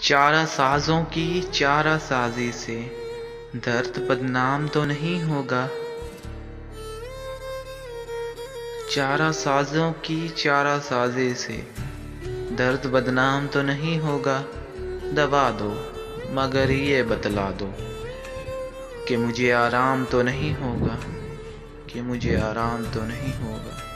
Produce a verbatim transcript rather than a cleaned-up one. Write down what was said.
चारा साजों की चारा साजी से दर्द बदनाम तो नहीं होगा। चारा साजों की चारा साजी से दर्द बदनाम तो नहीं होगा। दवा दो मगर ये बतला दो कि मुझे आराम तो नहीं होगा, कि मुझे आराम तो नहीं होगा।